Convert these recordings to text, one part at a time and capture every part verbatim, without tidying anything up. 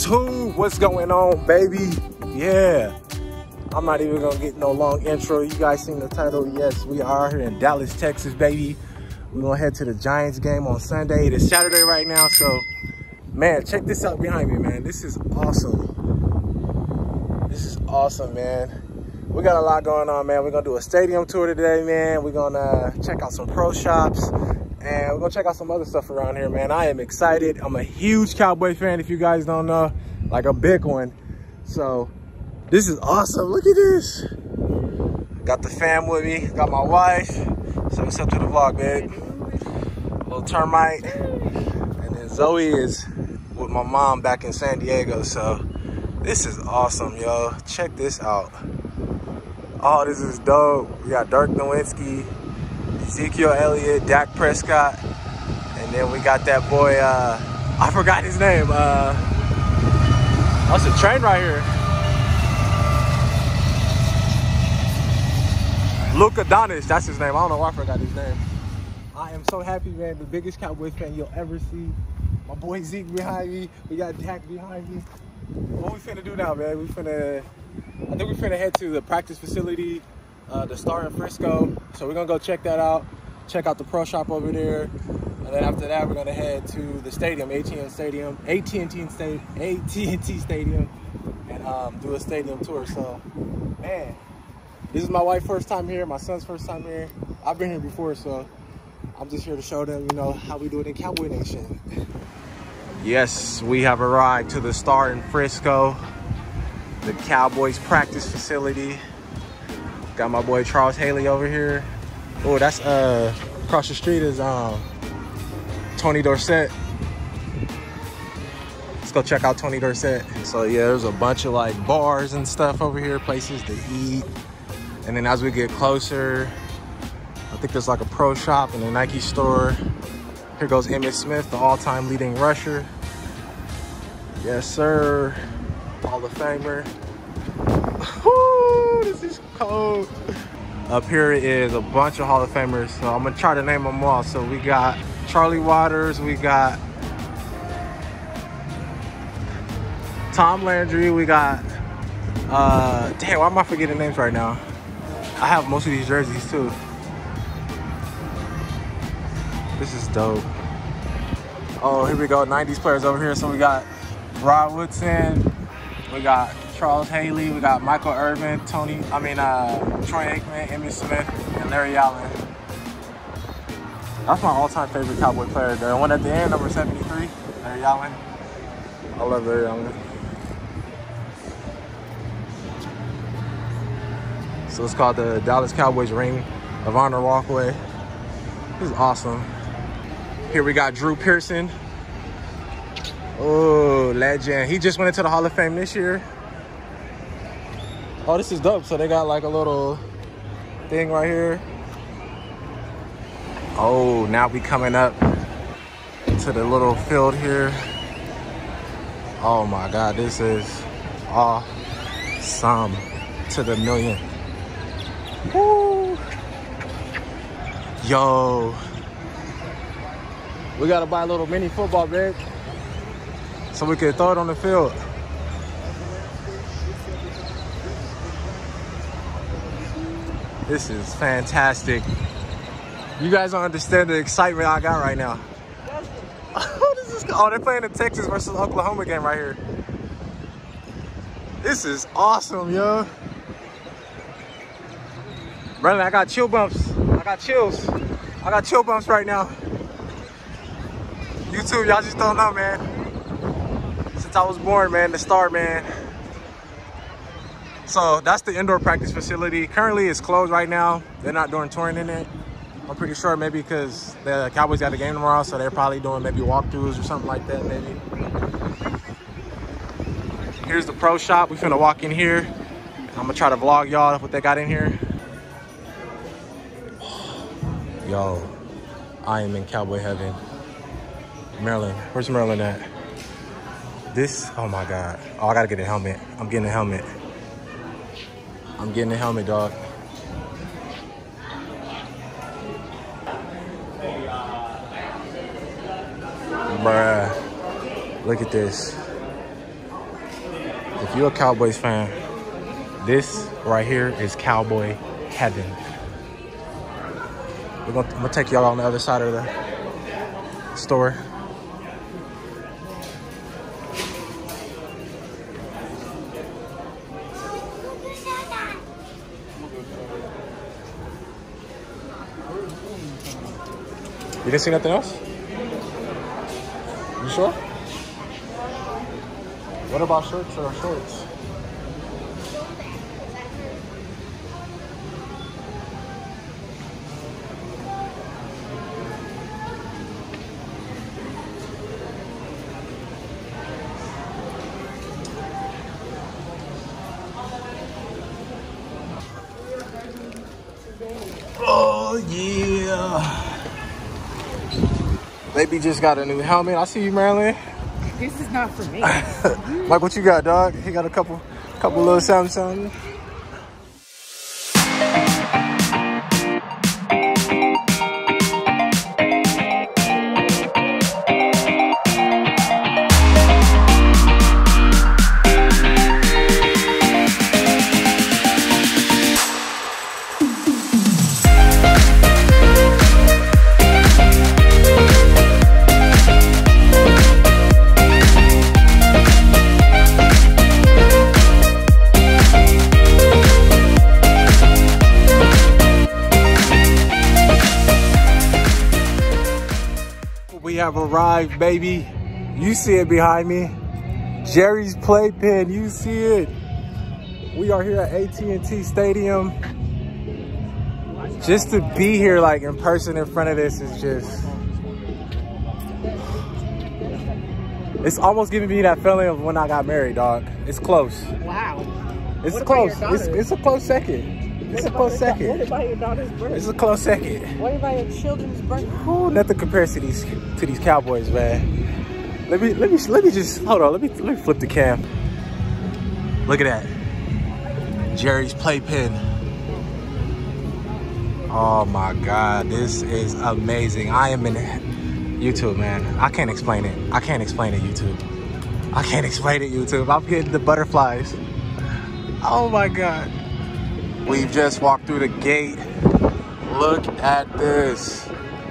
YouTube, what's going on, baby? Yeah, I'm not even gonna get no long intro. You guys seen the title? Yes, we are here in Dallas, Texas, baby. We're gonna head to the Giants game on Sunday. It is Saturday right now, so man, check this out behind me, man. This is awesome. This is awesome, man. We got a lot going on, man. We're gonna do a stadium tour today, man. We're gonna check out some pro shops, and we're gonna check out some other stuff around here, man. I am excited. I'm a huge Cowboy fan, if you guys don't know, like a big one. So this is awesome. Look at this. Got the fam with me, got my wife. So what's up to the vlog, babe? A little termite. And then Zoe is with my mom back in San Diego. So this is awesome, yo. Check this out. Oh, this is dope. We got Dirk Nowitzki, Ezekiel Elliott, Dak Prescott, and then we got that boy, uh, I forgot his name. Uh, that's a train right here. Luka Doncic, that's his name. I don't know why I forgot his name. I am so happy, man. The biggest Cowboys fan you'll ever see. My boy Zeke behind me. We got Dak behind me. What we finna do now, man? We finna, I think we finna head to the practice facility, uh, the Star in Frisco. So we're gonna go check that out. Check out the pro shop over there. And then after that, we're gonna head to the stadium, A T and T Stadium, A T and T Stadium, A T and T Stadium, and um, do a stadium tour. So, man, this is my wife's first time here, my son's first time here. I've been here before, so I'm just here to show them, you know, how we do it in Cowboy Nation. Yes, we have arrived to the Star in Frisco, the Cowboys practice facility. Got my boy Charles Haley over here. Oh, that's uh across the street is um Tony Dorsett. Let's go check out Tony Dorsett. So yeah, there's a bunch of like bars and stuff over here, places to eat. And then as we get closer, I think there's like a pro shop and a Nike store. Here goes Emmitt Smith, the all-time leading rusher. Yes, sir. Hall of Famer. Woo, this is cold. Up here is a bunch of Hall of Famers, so I'm gonna try to name them all. So we got Charlie Waters, we got Tom Landry, we got, uh, damn, why am I forgetting names right now? I have most of these jerseys too. This is dope. Oh, here we go, nineties players over here. So we got Rod Woodson, we got Charles Haley, we got Michael Irvin, Tony, I mean, uh, Troy Aikman, Emmitt Smith, and Larry Allen. That's my all-time favorite Cowboy player. The one at the end, number seventy-three, Larry Allen. I love Larry Allen. So it's called the Dallas Cowboys Ring of Honor Walkway. This is awesome. Here we got Drew Pearson. Oh, legend. He just went into the Hall of Fame this year. Oh, this is dope. So they got like a little thing right here. Oh, now we coming up to the little field here. Oh my God, this is awesome to the million. Woo. Yo. We gotta buy a little mini football, babe, so we can throw it on the field. This is fantastic. You guys don't understand the excitement I got right now. Oh, this is, oh, they're playing the Texas versus Oklahoma game right here. This is awesome, yo. Brother, I got chill bumps. I got chills. I got chill bumps right now. YouTube, y'all just don't know, man. Since I was born, man, the Star, man. So that's the indoor practice facility. Currently, it's closed right now. They're not doing touring in it. I'm pretty sure maybe because the Cowboys got a game tomorrow, so they're probably doing maybe walkthroughs or something like that, maybe. Here's the pro shop. We finna walk in here. I'm gonna try to vlog y'all what they got in here. Yo, I am in Cowboy heaven. Maryland, where's Maryland at? This, oh my God. Oh, I gotta get a helmet. I'm getting a helmet. I'm getting a helmet, dog. Bruh, look at this. If you're a Cowboys fan, this right here is Cowboy heaven. We're gonna, I'm gonna take y'all on the other side of the store. You didn't see nothing else? You sure? What about shirts or shorts? Oh yeah. Baby just got a new helmet. I see you, Marilyn. This is not for me. Mike, what you got, dog? He got a couple, couple little something, something. We have arrived, baby. You see it behind me. Jerry's Playpen, you see it. We are here at A T and T Stadium. Just to be here like in person in front of this is just, it's almost giving me that feeling of when I got married, dog. It's close. Wow. It's what close. It's, it's a close second. It's a close second. What about your daughter's birth? It's a close second. What about your children's birth? Ooh, nothing compares to these to these Cowboys, man. Let me let me let me just hold on. Let me let me flip the cam. Look at that. Jerry's Playpen. Oh my God, this is amazing. I am in YouTube, man. I can't explain it. I can't explain it, YouTube. I can't explain it, YouTube. I'm getting the butterflies. Oh my God. We've just walked through the gate. Look at this.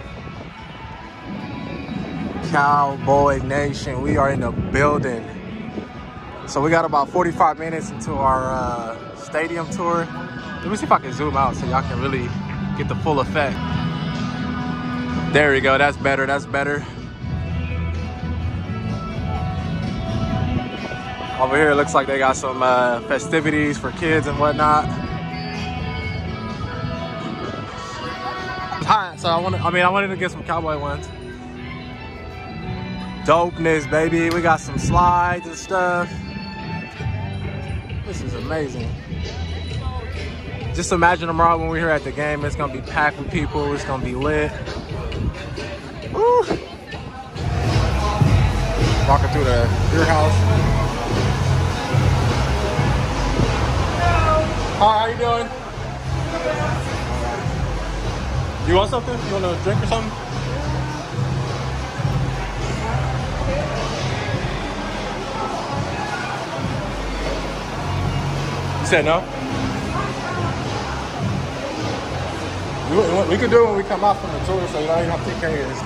Cowboy Nation, we are in the building. So we got about forty-five minutes into our uh, stadium tour. Let me see if I can zoom out so y'all can really get the full effect. There we go, that's better, that's better. Over here it looks like they got some uh, festivities for kids and whatnot. Hi, so I wanted, I mean, I wanted to get some Cowboy ones. Dopeness, baby. We got some slides and stuff. This is amazing. Just imagine tomorrow when we're here at the game, it's gonna be packed with people. It's gonna be lit. Woo. Walking through the your house. Hi, how you doing? You want something? You want a drink or something? You said no? We, we can do it when we come out from the tour, so you don't even have to take care of it and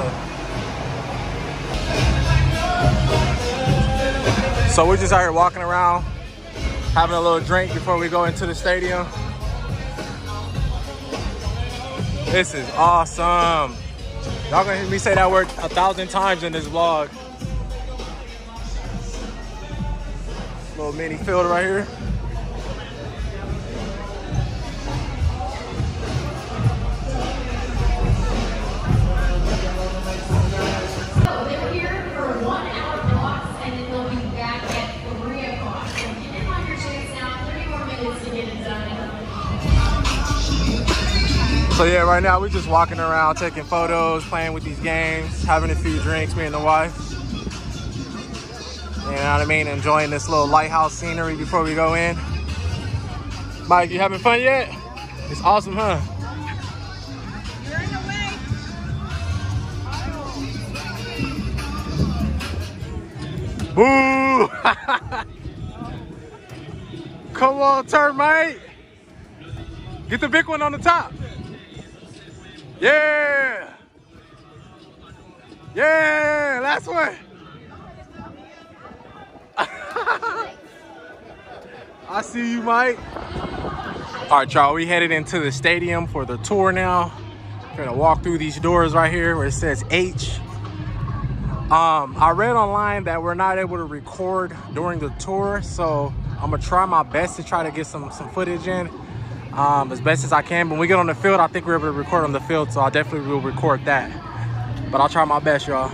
stuff. So we're just out here walking around, having a little drink before we go into the stadium. This is awesome. Y'all gonna hear me say that word a thousand times in this vlog. Little mini field right here. They're here for one hour blocks and then they'll be back at three o'clock. So get in on your chance now, thirty more minutes to get it done. So yeah, right now we're just walking around, taking photos, playing with these games, having a few drinks, me and the wife. You know what I mean? Enjoying this little lighthouse scenery before we go in. Mike, you having fun yet? It's awesome, huh? You're in the way. Boo! Come on, termite. Get the big one on the top. Yeah. Yeah, last one. I see you, Mike. All right, y'all, we headed into the stadium for the tour now. We're gonna walk through these doors right here where it says H. Um, I read online that we're not able to record during the tour, so I'm gonna try my best to try to get some, some footage in um, as best as I can. But when we get on the field, I think we're able to record on the field, so I definitely will record that. But I'll try my best, y'all.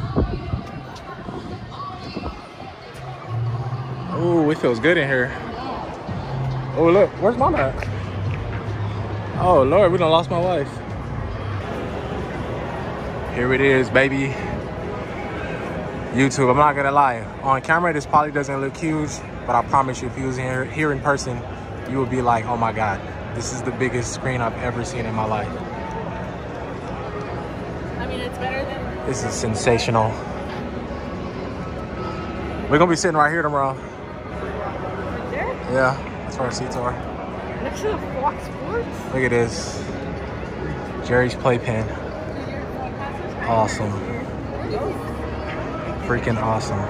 Oh, it feels good in here. Oh, look, where's mom at? Oh, Lord, we done lost my wife. Here it is, baby. YouTube, I'm not gonna lie. On camera, this probably doesn't look huge, but I promise you, if you was here, here in person, you would be like, oh my God, this is the biggest screen I've ever seen in my life. I mean, it's better than... This is sensational. We're gonna be sitting right here tomorrow. Right there? Yeah, that's where our seats are. Next to the Fox Sports? Look at this. Jerry's playpen. Awesome. Freaking awesome.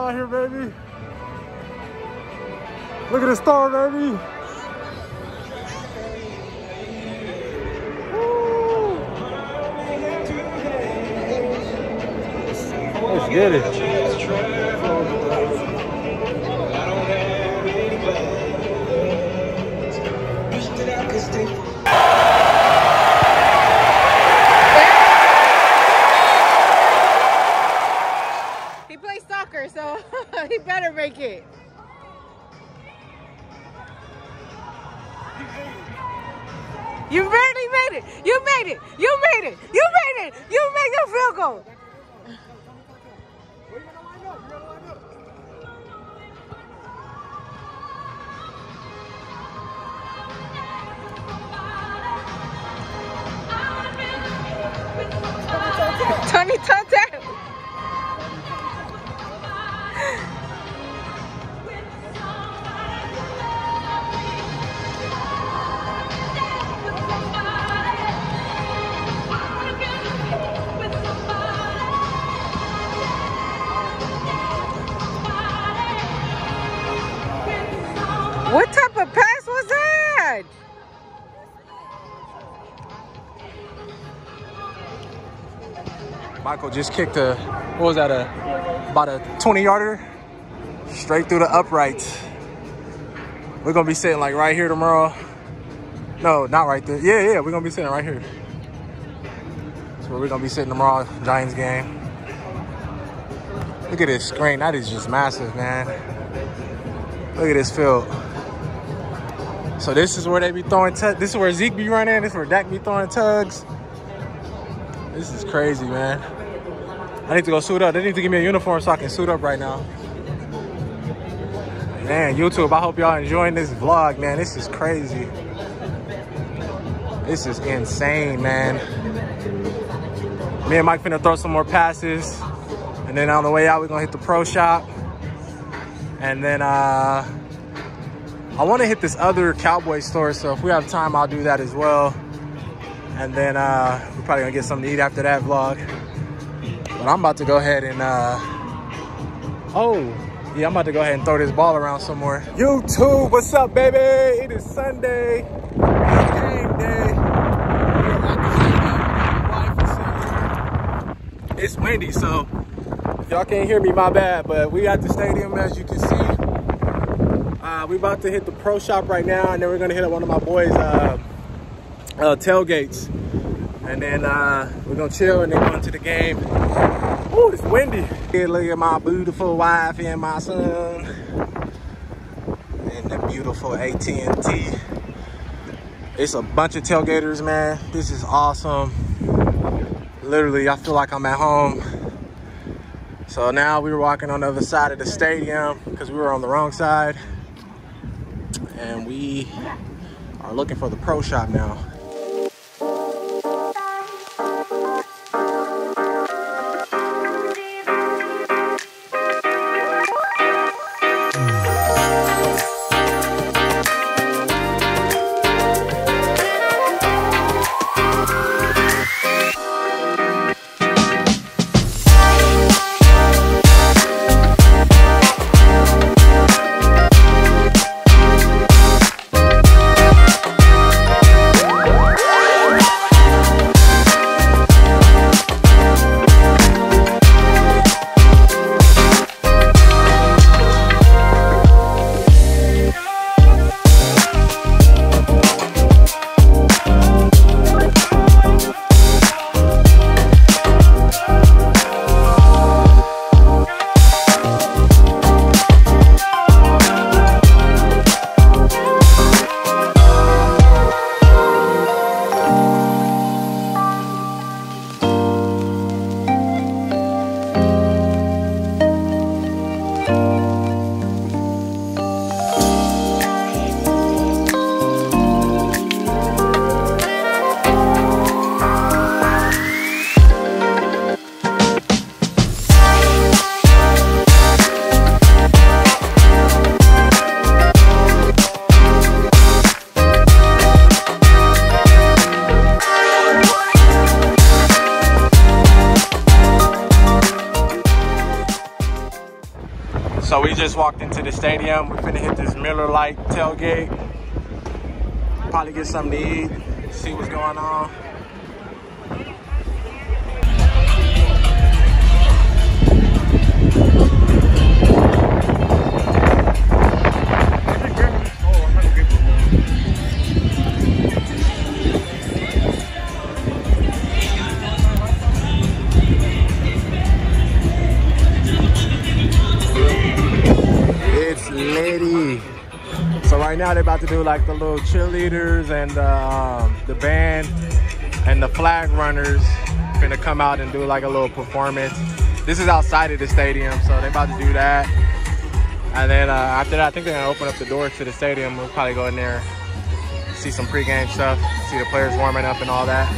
out here, baby. Look at the star, baby. Woo. Let's get it. He plays soccer, so he better make it. You barely made it. You made it. You made it. You made it. You made the field goal. Tony Toto. What type of pass was that? Michael just kicked a, what was that, a about a twenty yarder straight through the uprights. We're gonna be sitting like right here tomorrow. No, not right there. Yeah, yeah, we're gonna be sitting right here. That's where we're gonna be sitting tomorrow, Giants game. Look at this screen, that is just massive, man. Look at this field. So this is where they be throwing, this is where Zeke be running, this is where Dak be throwing tugs. This is crazy, man. I need to go suit up. They need to give me a uniform so I can suit up right now. Man, YouTube, I hope y'all enjoying this vlog, man. This is crazy. This is insane, man. Me and Mike finna throw some more passes. And then on the way out, we're gonna hit the pro shop. And then uh, I wanna hit this other Cowboy store, so if we have time, I'll do that as well. And then uh, we're probably gonna get something to eat after that vlog. But I'm about to go ahead and, uh, oh, yeah, I'm about to go ahead and throw this ball around somewhere. YouTube, what's up, baby? It is Sunday, it's game day. It's windy, so if y'all can't hear me, my bad, but we at the stadium, as you can see. Uh, we about to hit the pro shop right now, and then we're gonna hit up one of my boys' uh, uh, tailgates. And then uh, we're gonna chill and then go into the game. Oh, it's windy. Here, look at my beautiful wife and my son. And the beautiful A T and T. It's a bunch of tailgaters, man. This is awesome. Literally, I feel like I'm at home. So now we were walking on the other side of the stadium because we were on the wrong side. And we are looking for the pro shop now. So we just walked into the stadium. We're finna hit this Miller Lite tailgate. Probably get something to eat, see what's going on. So right now they're about to do like the little cheerleaders and the, um, the band and the flag runners finna come out and do like a little performance. This is outside of the stadium, so they're about to do that. And then uh, after that, I think they're gonna open up the doors to the stadium. We'll probably go in there, see some pregame stuff, see the players warming up and all that.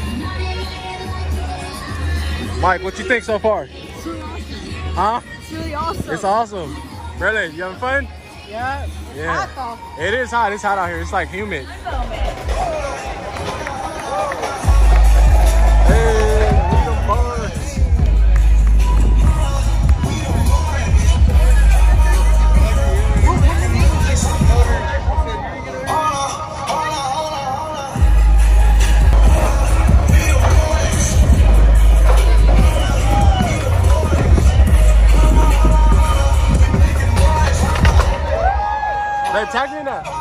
Mike, what you think so far? It's really awesome. Huh? It's really awesome. It's awesome. Really? You having fun? Yeah. Yeah. It's hot though. It is hot. It's hot out here. It's like humid. Hey, we the boys. Hey, tag me now.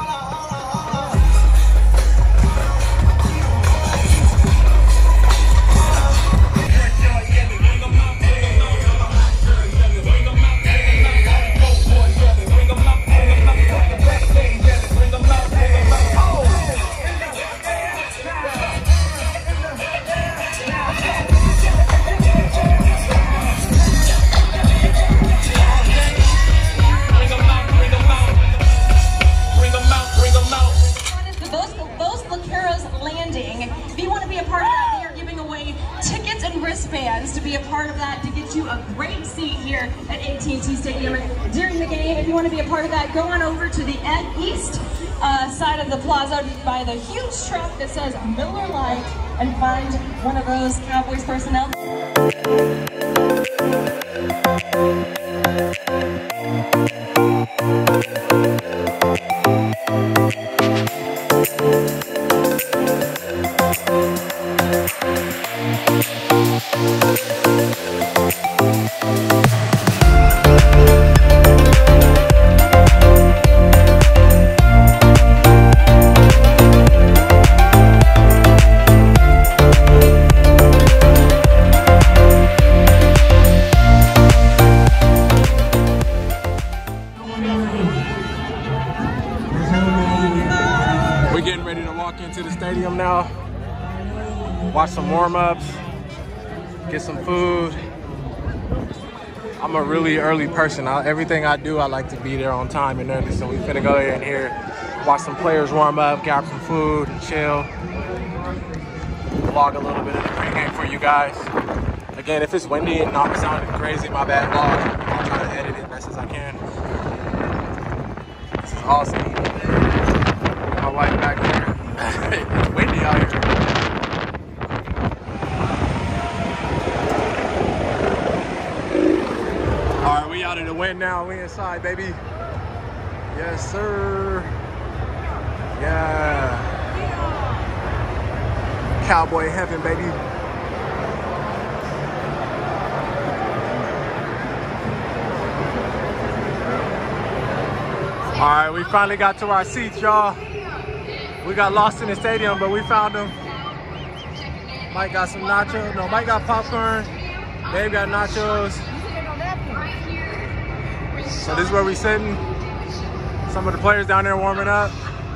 To be a part of that, to get you a great seat here at A T and T Stadium during the game. If you want to be a part of that, go on over to the east uh, side of the plaza by the huge truck that says Miller Lite and find one of those Cowboys personnel. We're getting ready to walk into the stadium now, watch some warm-ups, get some food. I'm a really early person. I, everything I do, I like to be there on time and early. So we finna go in here, watch some players warm up, grab some food, and chill. Vlog a little bit of the pregame for you guys. Again, if it's windy and not sounding crazy, my bad vlog. I'll try to edit it best as I can. This is awesome. My wife back here. It's windy out here. All right, we out of the wind now. We inside, baby. Yes, sir. Yeah. Cowboy heaven, baby. All right, we finally got to our seats, y'all. We got lost in the stadium, but we found them. Mike got some nachos. No, Mike got popcorn. Dave got nachos. So this is where we sitting. Some of the players down there warming up.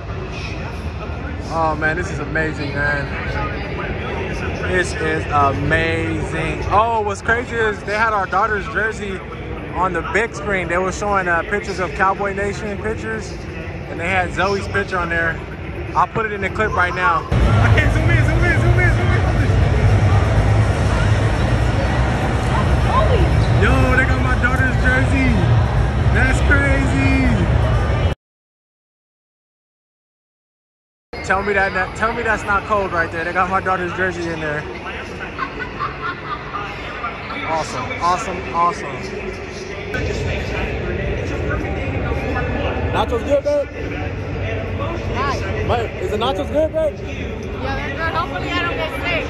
Oh man, this is amazing, man. This is amazing. Oh, what's crazy is they had our daughter's jersey on the big screen. They were showing uh, pictures of Cowboy Nation pictures, and they had Zoe's picture on there. I'll put it in the clip right now. Okay, zoom in, zoom in, zoom in, zoom in. Yo, they got my daughter's jersey. That's crazy. Tell me that, that tell me that's not cold right there. They got my daughter's jersey in there. Awesome, awesome, awesome. nachos good, babe? Nice. Babe, is the nachos good, babe? Yeah, they're good. Hopefully I don't get sick.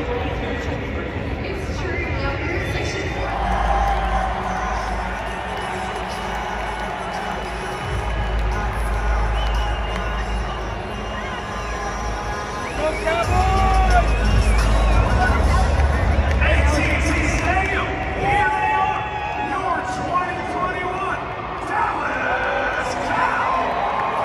A T and T Stadium, here they are, your twenty twenty-one Dallas Cowboys.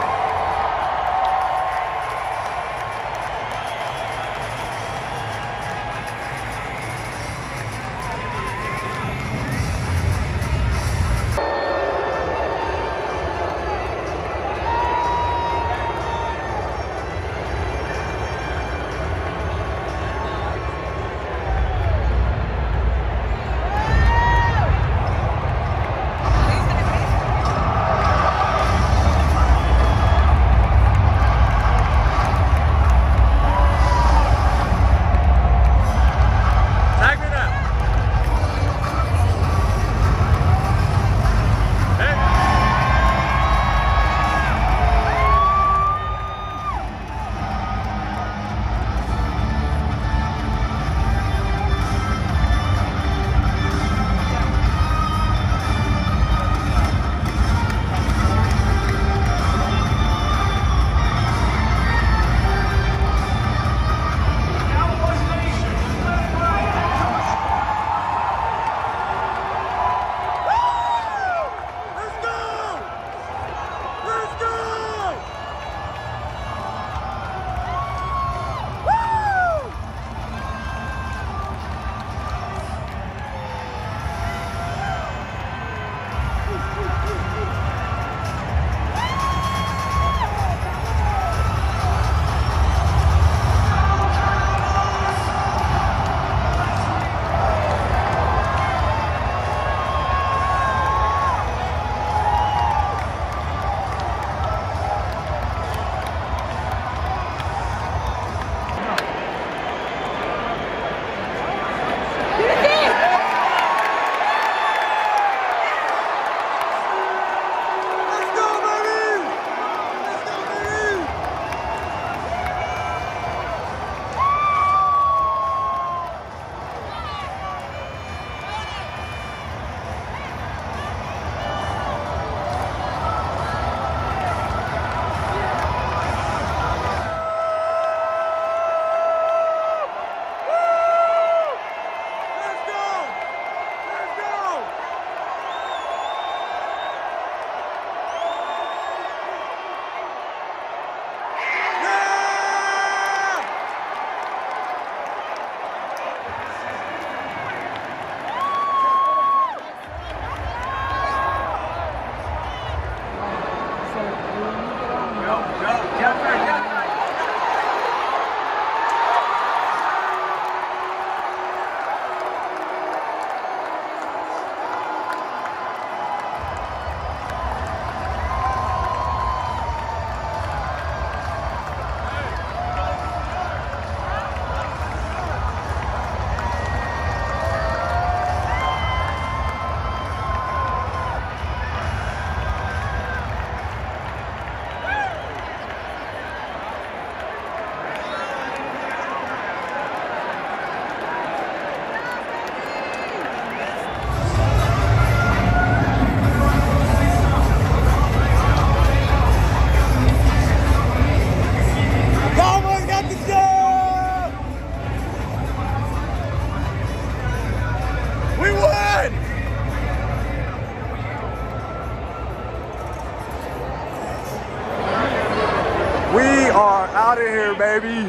Out of here, baby.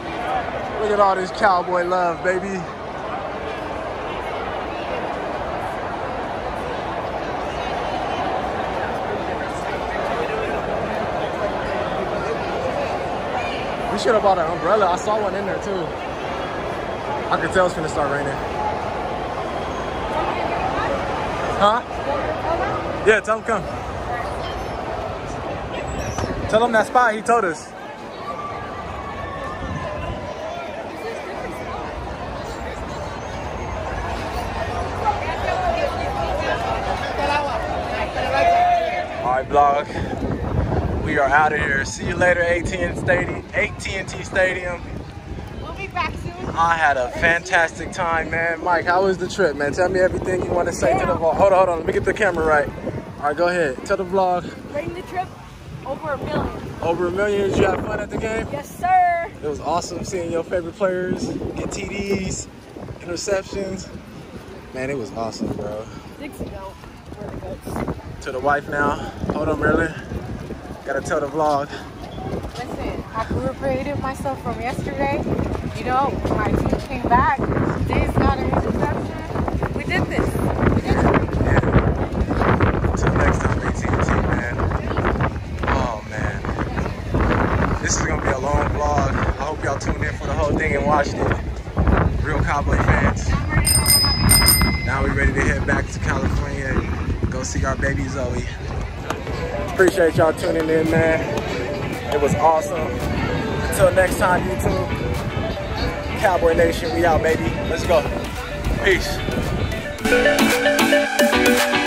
Look at all this cowboy love, baby. We should have bought an umbrella. I saw one in there too. I could tell it's gonna start raining. Huh? Yeah, tell him come. Tell him that spot he told us. All right, vlog. we are out of here. See you later, A T and T Stadium. A T and T Stadium. We'll be back soon. I had a fantastic time, man. Mike, how was the trip, man? Tell me everything you want to say yeah. to the vlog. Hold on, hold on. Let me get the camera right. All right, go ahead. Tell the vlog. Rating the trip over a million. Over a million. Did you have fun at the game? Yes, sir. It was awesome seeing your favorite players get T Ds, interceptions. Man, it was awesome, bro. Six ago, we're the goats. To the wife now. Hold on, Marilyn. Gotta tell the vlog. Listen, I recuperated myself from yesterday. You know, my team came back. Jay's got an interception. We did this. We did it. Yeah. Until next time, A T and T, man. Oh, man. This is gonna be a long vlog. I hope y'all tuned in for the whole thing and watched it. Real Cowboy fans. Now we're ready to head back to California and go see our baby Zoe. Appreciate y'all tuning in, man. It was awesome. Until next time, YouTube. Cowboy Nation, we out, baby. Let's go. Peace.